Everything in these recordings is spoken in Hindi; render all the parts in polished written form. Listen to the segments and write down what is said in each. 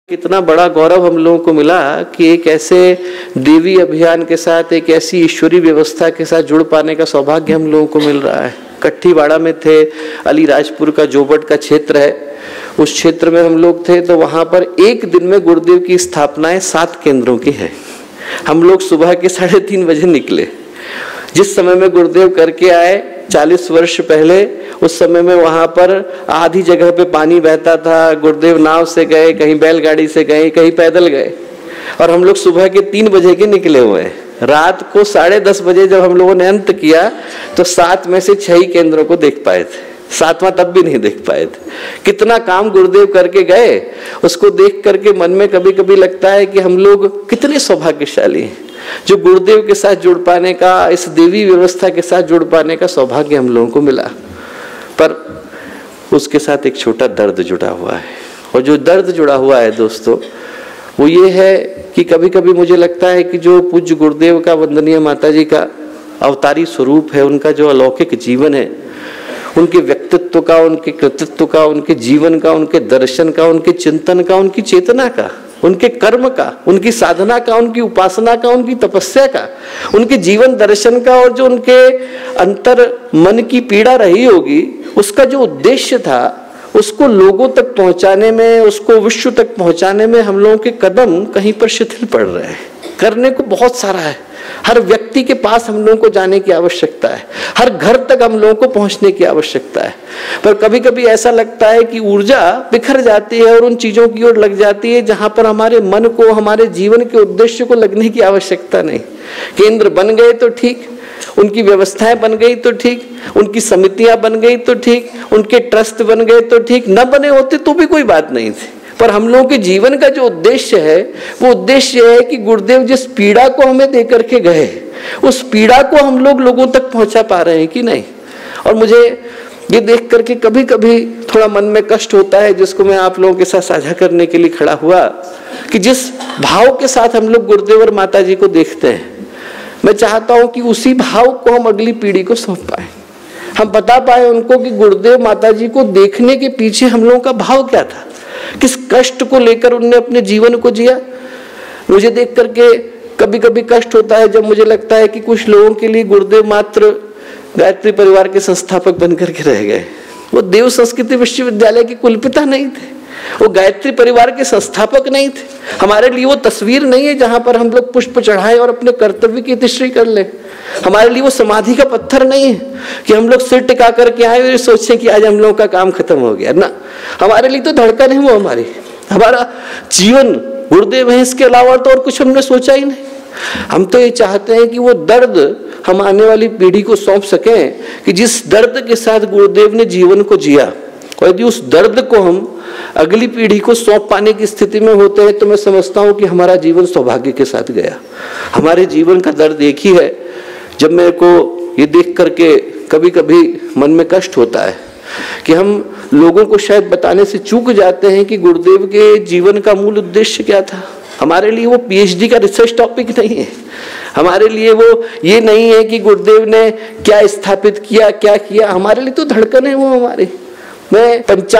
कितना बड़ा गौरव हम लोगों को मिला कि एक ऐसे देवी अभियान के साथ, एक ऐसी ईश्वरीय व्यवस्था के साथ जुड़ पाने का सौभाग्य हम लोगों को मिल रहा है। कट्ठीवाड़ा में थे, अलीराजपुर का जोबट का क्षेत्र है, उस क्षेत्र में हम लोग थे। तो वहाँ पर एक दिन में गुरुदेव की स्थापनाएं 7 केंद्रों की है। हम लोग सुबह के 3:30 बजे निकले। जिस समय में गुरुदेव करके आए 40 वर्ष पहले, उस समय में वहां पर आधी जगह पे पानी बहता था। गुरुदेव नाव से गए, कहीं बैलगाड़ी से गए, कहीं पैदल गए, और हम लोग सुबह के 3 बजे के निकले हुए हैं। रात को 10:30 बजे जब हम लोगों ने अंत किया तो 7 में से 6 ही केंद्रों को देख पाए थे, 7वां तब भी नहीं देख पाए थे। कितना काम गुरुदेव करके गए, उसको देख करके मन में कभी कभी लगता है कि हम लोग कितने सौभाग्यशाली हैं जो गुरुदेव के साथ जुड़ पाने का, इस देवी व्यवस्था के साथ जुड़ पाने का सौभाग्य हम लोगों को मिला। पर उसके साथ एक छोटा दर्द जुड़ा हुआ है, और जो दर्द जुड़ा हुआ है दोस्तों, वो ये है कि कभी कभी मुझे लगता है कि जो पूज्य गुरुदेव का, वंदनीय माता जी का अवतारी स्वरूप है, उनका जो अलौकिक जीवन है, उनके व्यक्तित्व का, उनके कृतित्व का, उनके जीवन का, उनके दर्शन का, उनके चिंतन का, उनकी चेतना का, उनके कर्म का, उनकी साधना का, उनकी उपासना का, उनकी तपस्या का, उनके जीवन दर्शन का, और जो उनके अंतर मन की पीड़ा रही होगी, उसका जो उद्देश्य था, उसको लोगों तक पहुंचाने में, उसको विश्व तक पहुंचाने में हम लोगों के कदम कहीं पर शिथिल पड़ रहे हैं। करने को बहुत सारा है, हर व्यक्ति के पास हम लोगों को जाने की आवश्यकता है, हर घर तक हम लोगों को पहुंचने की आवश्यकता है। पर कभी कभी ऐसा लगता है कि ऊर्जा बिखर जाती है और उन चीजों की ओर लग जाती है जहां पर हमारे मन को, हमारे जीवन के उद्देश्य को लगने की आवश्यकता नहीं। केंद्र बन गए तो ठीक, उनकी व्यवस्थाएं बन गई तो ठीक, उनकी समितियां बन गई तो ठीक, उनके ट्रस्ट बन गए तो ठीक, न बने होते तो भी कोई बात नहीं थी। पर हम लोगों के जीवन का जो उद्देश्य है, वो उद्देश्य है कि गुरुदेव जिस पीड़ा को हमें दे करके गए, उस पीड़ा को हम लोग लोगों तक पहुंचा पा रहे हैं कि नहीं। और मुझे ये देख करके कभी कभी थोड़ा मन में कष्ट होता है, जिसको मैं आप लोगों के साथ साझा करने के लिए खड़ा हुआ, कि जिस भाव के साथ हम लोग गुरुदेव और माता जी को देखते हैं, मैं चाहता हूं कि उसी भाव को हम अगली पीढ़ी को सौंप पाए। हम बता पाए उनको कि गुरुदेव माता जी को देखने के पीछे हम लोगों का भाव क्या था, किस कष्ट को लेकर उनने अपने जीवन को जिया। मुझे देख करके कभी कभी कष्ट होता है जब मुझे लगता है कि कुछ लोगों के लिए गुरुदेव मात्र गायत्री परिवार के संस्थापक बनकर के रह गए। वो देव संस्कृति विश्वविद्यालय के कुलपिता नहीं थे, वो गायत्री परिवार के संस्थापक नहीं थे। हमारे लिए वो तस्वीर नहीं है जहां पर हम लोग पुष्प चढ़ाएं और अपने कर्तव्य की तिश्री कर लें। हमारे लिए वो समाधि का पत्थर नहीं है कि हम लोग सिर टिका करके आए और सोचें कि आज हम लोगों का काम खत्म हो गया ना। हमारे लिए तो धड़कन है वो, हमारा जीवन गुरुदेव है, इसके अलावा तो और कुछ हमने सोचा ही नहीं। हम तो ये चाहते हैं कि वो दर्द हम आने वाली पीढ़ी को सौंप सकें कि जिस दर्द के साथ गुरुदेव ने जीवन को जिया, और यदि उस दर्द को हम अगली पीढ़ी को सौंप पाने की स्थिति में होते हैं तो मैं समझता हूं कि हमारा जीवन सौभाग्य के साथ गया। हमारे जीवन का दर्द एक ही है। जब मेरे को ये देख करके कभी कभी मन में कष्ट होता है कि हम लोगों को शायद बताने से चूक जाते हैं कि गुरुदेव के जीवन का मूल उद्देश्य क्या था। हमारे लिए वो PhD का रिसर्च टॉपिक नहीं है, हमारे लिए वो ये नहीं है कि गुरुदेव ने क्या स्थापित किया, क्या किया। हमारे लिए तो धड़कन है वो हमारी। मैं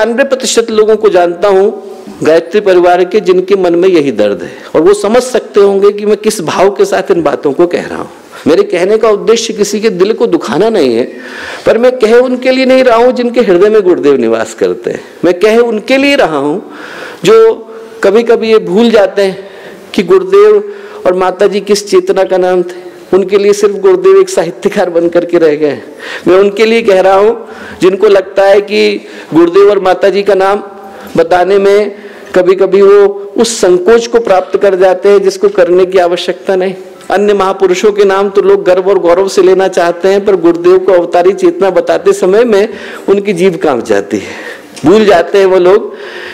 95% लोगों को जानता हूं गायत्री परिवार के जिनके मन में यही दर्द है, और वो समझ सकते होंगे कि मैं किस भाव के साथ इन बातों को कह रहा हूं। मेरे कहने का उद्देश्य किसी के दिल को दुखाना नहीं है, पर मैं कह उनके लिए नहीं रहा हूं जिनके हृदय में गुरुदेव निवास करते हैं। मैं कह उनके लिए रहा हूं जो कभी कभी ये भूल जाते हैं कि गुरुदेव और माता जी किस चेतना का नाम थे। उनके लिए सिर्फ गुरुदेव एक साहित्यकार बनकर के रह गए। मैं उनके लिए कह रहा हूं जिनको लगता है कि गुरुदेव और माता जी का नाम बताने में कभी कभी वो उस संकोच को प्राप्त कर जाते हैं जिसको करने की आवश्यकता नहीं। अन्य महापुरुषों के नाम तो लोग गर्व और गौरव से लेना चाहते हैं, पर गुरुदेव को अवतारी चेतना बताते समय में उनकी जीभ कांप जाती है। भूल जाते हैं वो लोग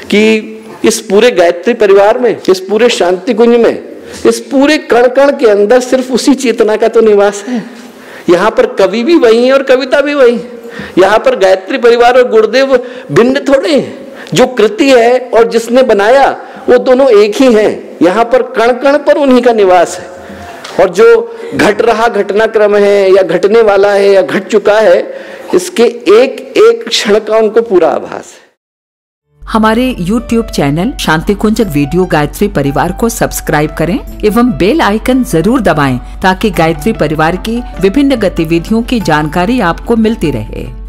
कि इस पूरे गायत्री परिवार में, इस पूरे शांति कुंज में, इस पूरे कण कण के अंदर सिर्फ उसी चेतना का तो निवास है। यहाँ पर कवि भी वही है और कविता भी वही है। यहाँ पर गायत्री परिवार और गुरुदेव भिन्न थोड़े हैं। जो कृति है और जिसने बनाया वो दोनों एक ही हैं। यहाँ पर कण कण पर उन्हीं का निवास है, और जो घट रहा घटनाक्रम है या घटने वाला है या घट चुका है, इसके एक एक क्षण का उनको पूरा आभास है। हमारे YouTube channel Shanti Kunj video Gayatri Parivar को सब्सक्राइब करें एवं बेल आइकन जरूर दबाएं ताकि गायत्री परिवार की विभिन्न गतिविधियों की जानकारी आपको मिलती रहे।